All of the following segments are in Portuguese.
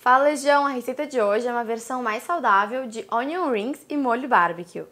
Fala, Legião! A receita de hoje é uma versão mais saudável de onion rings e molho barbecue.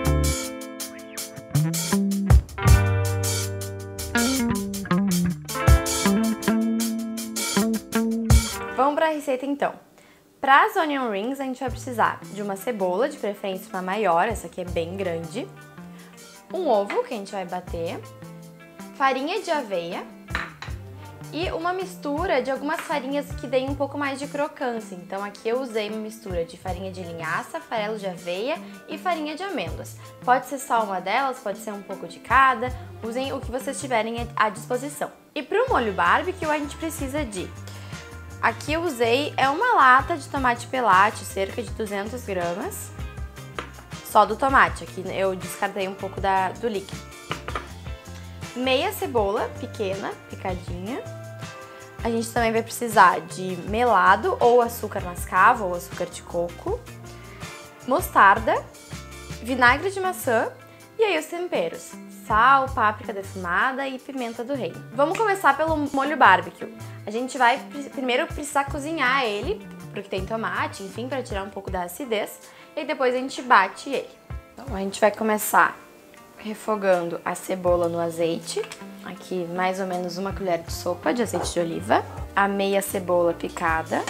Vamos para a receita então. Para as onion rings a gente vai precisar de uma cebola, de preferência uma maior, essa aqui é bem grande, um ovo que a gente vai bater, farinha de aveia e uma mistura de algumas farinhas que deem um pouco mais de crocância. Então aqui eu usei uma mistura de farinha de linhaça, farelo de aveia e farinha de amêndoas. Pode ser só uma delas, pode ser um pouco de cada, usem o que vocês tiverem à disposição. E para o molho barbecue a gente precisa de... Aqui eu usei uma lata de tomate pelate, cerca de 200 gramas, só do tomate, aqui eu descartei um pouco do líquido. Meia cebola pequena, picadinha. A gente também vai precisar de melado ou açúcar mascavo ou açúcar de coco, mostarda, vinagre de maçã e aí os temperos, sal, páprica defumada e pimenta do reino. Vamos começar pelo molho barbecue. A gente vai primeiro precisar cozinhar ele, porque tem tomate, enfim, para tirar um pouco da acidez, e depois a gente bate ele. Então a gente vai começar refogando a cebola no azeite, aqui mais ou menos uma colher de sopa de azeite de oliva, a meia cebola picada,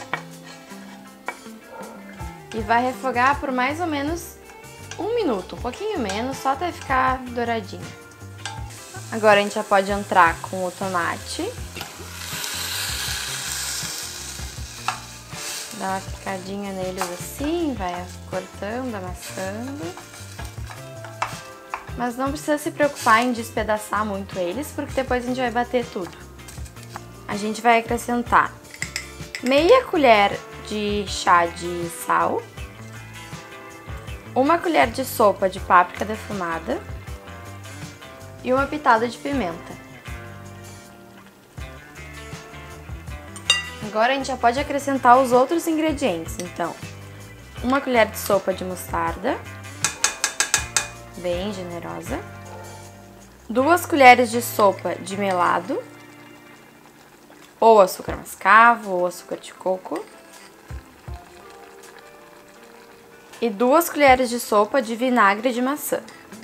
e vai refogar por mais ou menos 1 minuto, um pouquinho menos, só até ficar douradinho. Agora a gente já pode entrar com o tomate, dá uma picadinha neles assim, vai cortando, amassando. Mas não precisa se preocupar em despedaçar muito eles, porque depois a gente vai bater tudo. A gente vai acrescentar meia colher de chá de sal, 1 colher de sopa de páprica defumada e uma pitada de pimenta. Agora a gente já pode acrescentar os outros ingredientes, então 1 colher de sopa de mostarda, bem generosa, 2 colheres de sopa de melado, ou açúcar mascavo, ou açúcar de coco, e 2 colheres de sopa de vinagre de maçã.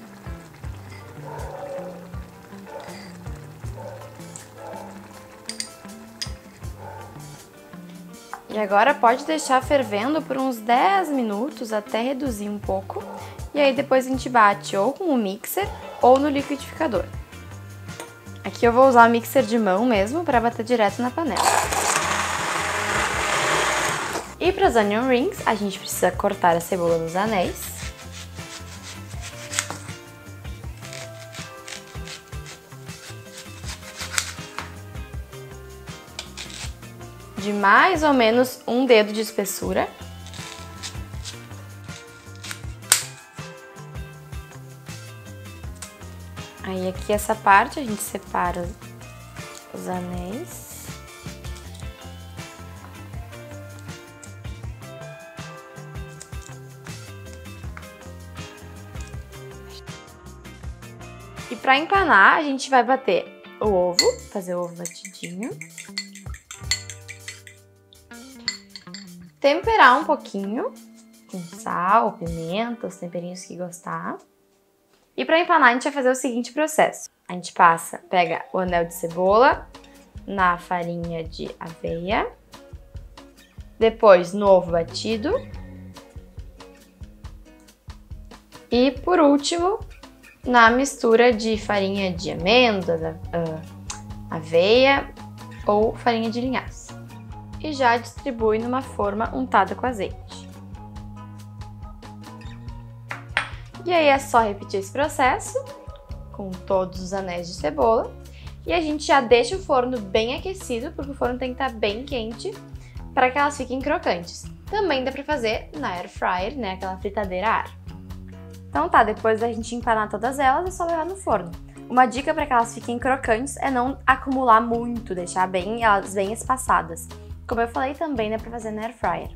E agora pode deixar fervendo por uns 10 minutos até reduzir um pouco. E aí depois a gente bate ou com o mixer ou no liquidificador. Aqui eu vou usar o mixer de mão mesmo para bater direto na panela. E para as onion rings a gente precisa cortar a cebola nos anéis. De mais ou menos 1 dedo de espessura. Aí aqui essa parte a gente separa os anéis. E para empanar a gente vai bater o ovo, fazer o ovo batidinho. Temperar um pouquinho com sal, pimenta, os temperinhos que gostar. E para empanar a gente vai fazer o seguinte processo. A gente pega o anel de cebola na farinha de aveia, depois no ovo batido e por último na mistura de farinha de amêndoas, aveia ou farinha de linhaça. E já distribui numa forma untada com azeite. E aí é só repetir esse processo com todos os anéis de cebola e a gente já deixa o forno bem aquecido, porque o forno tem que estar bem quente para que elas fiquem crocantes. Também dá para fazer na air fryer, né, aquela fritadeira a ar. Então tá, depois da gente empanar todas elas é só levar no forno. Uma dica para que elas fiquem crocantes é não acumular muito, deixar elas bem espaçadas. Como eu falei, também dá para fazer na air fryer.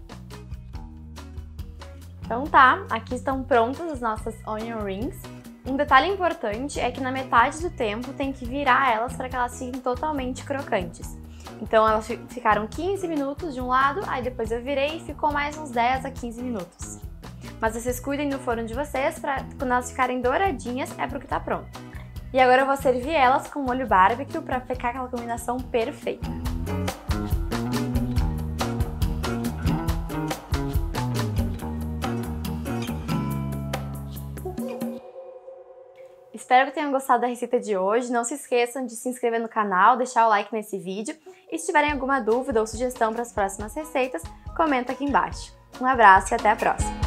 Então tá, aqui estão prontas as nossas onion rings. Um detalhe importante é que na metade do tempo tem que virar elas para que elas fiquem totalmente crocantes. Então elas ficaram 15 minutos de um lado, aí depois eu virei e ficou mais uns 10 a 15 minutos. Mas vocês cuidem do forno de vocês, pra quando elas ficarem douradinhas é porque tá pronto. E agora eu vou servir elas com molho barbecue pra ficar aquela combinação perfeita. Espero que tenham gostado da receita de hoje. Não se esqueçam de se inscrever no canal, deixar o like nesse vídeo. E se tiverem alguma dúvida ou sugestão para as próximas receitas, comenta aqui embaixo. Um abraço e até a próxima!